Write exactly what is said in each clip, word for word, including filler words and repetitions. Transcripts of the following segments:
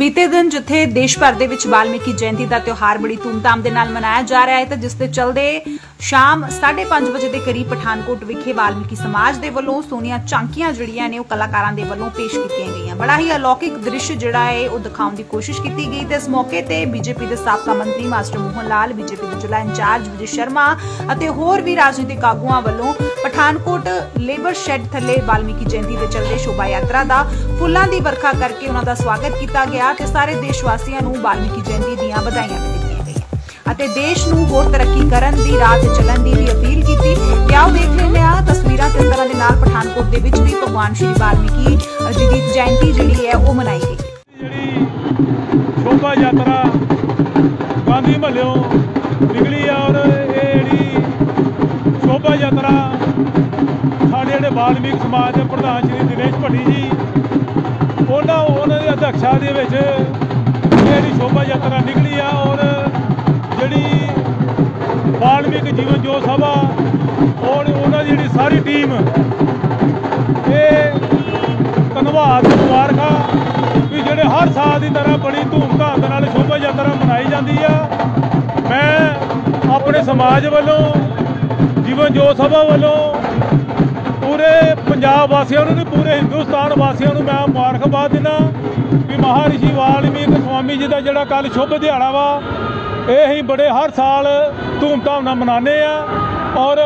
बीते दिन जिथे देश भर दे विच वाल्मीकि जयंती का त्यौहार बड़ी धूमधाम दे नाल मनाया जा रहा है, तो जिस दे चलदे शाम साढ़े पांच बजे के करीब पठानकोट विखे वाल्मीकि समाज के वलों सोहणियां झांकियां जिहड़ियां ने कलाकारां दे वलों पेश कीतियां गईयां। बड़ा ही अलौकिक दृश्य जिहड़ा है वो दिखाउण दी कोशिश की गई। ते इस मौके ते बीजेपी के साबका मंत्री मास्टर मोहन लाल, बीजेपी के जिला इंचार्ज विजय शर्मा अते होर भी राजनीतिक आगुआं वलों पठानकोट लेबर शैड थले वाल्मीकि जयंती के चलदे शोभा यात्रा का फुल्लां दी वर्खा करके उन्हां दा स्वागत किया गया ते सारे देशवासियों नूं वाल्मीकि जयंती दीआं बधाईआं भी दित्तियां गईआं अते देश नूं होर तरक्की करन दी राह ते चलण दी भी अपील कीती। ते आओ देख लैंदे आ तस्वीरां किस तरह दे नाल पठानकोट दे विच भी भगवान श्री वाल्मीकि जी दी जयंती जिहड़ी है वो मनाई गई। शोभा यात्रा गांधी महल्लों निकली है और ये जिहड़ी शोभा यात्रा साडे जिहड़े वाल्मीकि समाज के प्रधान श्री दिनेश भट्टी जी उन्होंने उन्होंने अध्यक्षता दे विच जिहड़ी शोभा यात्रा निकली है और जिहड़ी वाल्मीकि जीवन ज्योत सभा और उन्होंने जिहड़ी सारी टीम ये धन्नवाद मुबारक भी जिहड़े हर साल की तरह बड़ी धूमधाम दे नाल शोभा यात्रा मनाई जाती है। मैं अपने समाज वालों जीवन ज्योत सभा वालों पूरे पंजाब वासियों ने पूरे हिंदुस्तान वासियों में मैं मुबारकबाद देना कि महर्षि वाल्मीकि स्वामी जी का जोड़ा कल शुभ दिहाड़ा वा ये ही बड़े हर साल धूमधाम मनाने और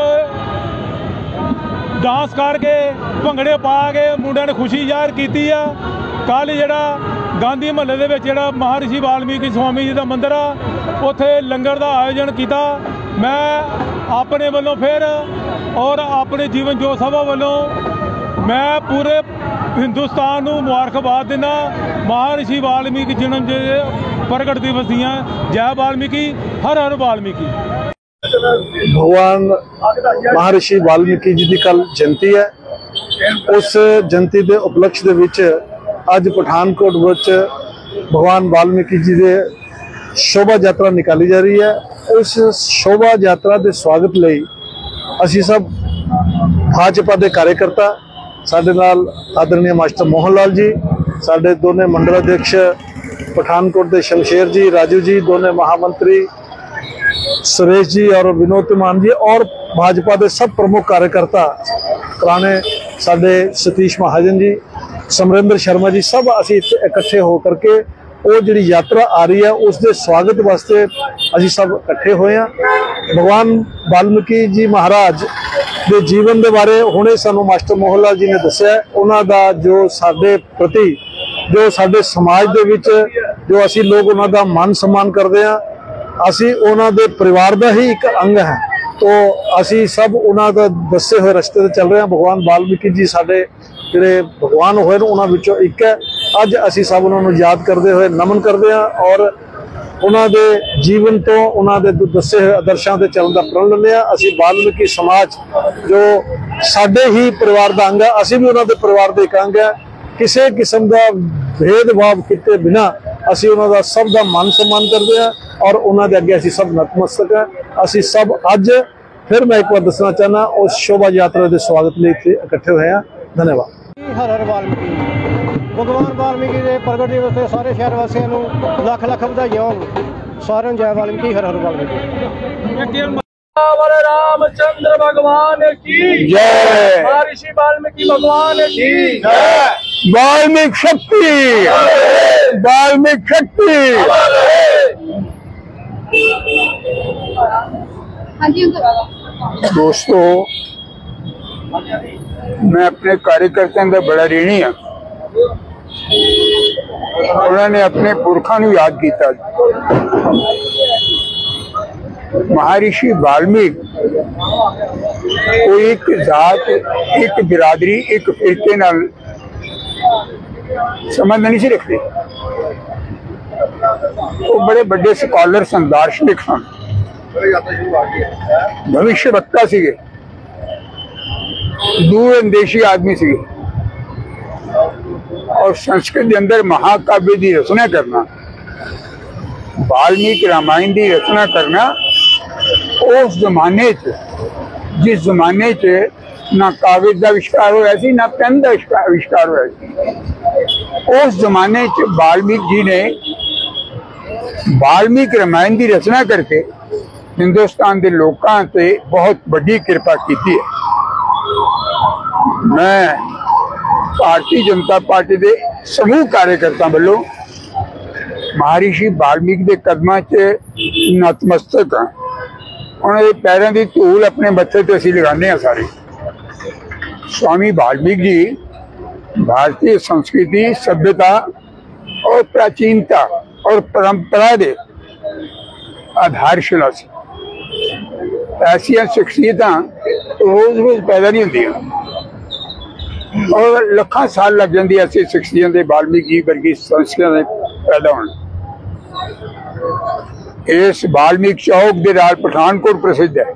डांस करके भंगड़े पा के मुंडिया ने खुशी जाहिर की है। कल जोड़ा गांधी महल्ले दे विच जोड़ा महर्षि वाल्मीकि स्वामी जी का मंदिर आ उत्थे लंगर का आयोजन किया। मैं अपने वालों फिर और अपने जीवन ज्योत सभा वालों मैं पूरे हिंदुस्तान को मुबारकबाद देना महर्षि वाल्मीकि जन्म प्रगट दिवस दियां। जय वाल्मीकि, हर हर वाल्मीकि। भगवान महर्षि वाल्मीकि जी की कल जयंती है। उस जयंती के उपलक्ष्य दे विच अज पठानकोट विच भगवान वाल्मीकि जी के शोभा यात्रा निकाली जा रही है। उस शोभा यात्रा के स्वागत लई असी सब भाजपा के कार्यकर्ता साडे नाल आदरणीय मास्टर मोहन लाल जी, साडे दोने मंडल अध्यक्ष पठानकोट के शमशेर जी, राजू जी, दोने महामंत्री सुरेश जी और विनोद मान जी और भाजपा के सब प्रमुख कार्यकर्ता पुराने साडे सतीश महाजन जी, समरेंद्र शर्मा जी, सब असी इत्थे इकट्ठे होकर के वो जी यात्रा आ रही है उसके स्वागत वास्ते असी सब इकट्ठे हुए हैं। भगवान वाल्मीकि जी महाराज के जीवन के बारे हुणे सानू मास्टर मोहन लाल जी ने दस्सिया। उन्हां दा जो साडे प्रति जो साडे समाज दे विच जो असी लोग उन्हां दा मान सम्मान करते हैं, असी उन्हां दे परिवार का ही एक अंग है। तो असी सब उन्हां दा दस्से हुए रस्ते ते चल रहे हैं। भगवान वाल्मीकि जी साडे जिहड़े भगवान होए ने उन्हां विचों एक है। अज असी सब उन्होंने याद करते हुए नमन करते हैं और उन्होंने जीवन तो उन्होंने दस्से हुए आदर्शों से चलने का प्रण लेंगे। असी वाल्मीकि समाज जो साडे ही परिवार का अंग है, असी भी उन्होंने परिवार के एक अंग है। किसी किस्म का भेदभाव किए बिना असी उन्होंने सब का मान सम्मान करते हैं और उन्होंने अगे असी सब नतमस्तक हैं। असी सब अज फिर मैं एक बार दसना चाहना उस शोभा यात्रा के स्वागत लिए इकट्ठे हुए हैं। धन्यवाद। हर हर वाल्मीकि। भगवान वाल्मीकि के प्रगट दिवस से सारे शहर वासियों को लख लख बधाइयां होण। सारे जय वाल्मीकि, हर हर वाल्मीकि। रामचंद्र भगवान की जय, महर्षि वाल्मीकि भगवान की जय। वाल्मीकि शक्ति, वाल्मीकि शक्ति। दोस्तों, मैं अपने कार्यकर्ताओं का बड़ा ऋणी हाँ। उन्होंने अपने पुरखा नूं याद किया। महर्षि वाल्मीकि कोई एक जात, एक बिरादरी, एक फिरके नाल संबंध नहीं से रखते। वो बड़े बड़े स्कॉलर सन, दार्शनिक सन, भविष्य वक्ता सीगे, दूरंदेशी आदमी सी और संस्कृत के अंदर महाकाव्य की रचना करना, वाल्मीकि रामायण की रचना करना उस जमाने च जिस जमाने च ना कागज का आविष्कार होया सी, ना पेन का आविष्कार होया सी। उस जमाने च वाल्मीकि जी ने वाल्मीकि रामायण की रचना करके हिंदुस्तान के लोगों से बहुत बड़ी कृपा की है। मैं भारतीय जनता पार्टी के समूह कार्यकर्ता वालों महर्षि वाल्मीकि के कदमां च नतमस्तक हाँ। उन्होंने पैरों की धूल अपने मत्थे ते असीं लगाने हैं सारे। स्वामी वाल्मीकि जी भारतीय संस्कृति, सभ्यता और प्राचीनता और परंपरा के आधारशिला से। ऐसिया शख्सियत रोज रोज पैदा नहीं होंदियां और लखा साल लग जाती ऐसी शख्सियत वाल्मीकि वर्गी संस्कृत पैदा होने। इस वाल्मीकि चौक के नाल पठानकोट प्रसिद्ध है।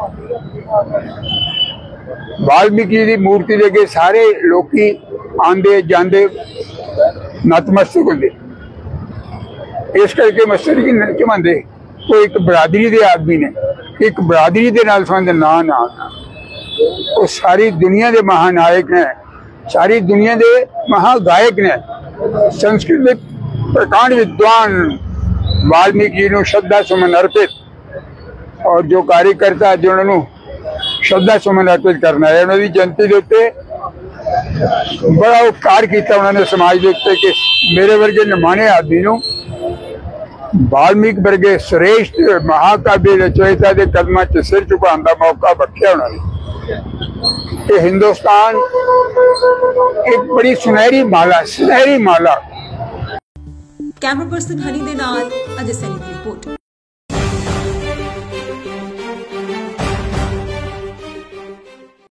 वाल्मीकि की मूर्ति लेके सारे लोग आंदे जांदे नतमस्तक होंगे। इस करके मस्जिद की नचमाते कोई एक बरादरी के आदमी ने एक बरादरी के नाल संबंध ना ना वो सारी दुनिया के महानायक ने, सारी दुनिया के महागायक ने, संस्कृत प्रकांड विद्वान वाल्मीकि जी को श्रद्धा सुमन अर्पित और जो कार्यकर्ता जो उन्होंने श्रद्धा सुमन अर्पित करना है उन्होंने जनता के उत्ते बड़ा उपकार किया उन्होंने समाज के उत्ते कि मेरे वर्गे निमाने आदमी को वाल्मीकि वर्गे श्रेष्ठ महाकाव्य रचयिता के कदमां च सिर झुकाने का मौका बख्शिया उन्होंने। हिंदुस्तान एक बड़ी सुनहरी माला सुनहरी माला। कैमरा पर्सन हनी दे नाल अजय सैनी की रिपोर्ट।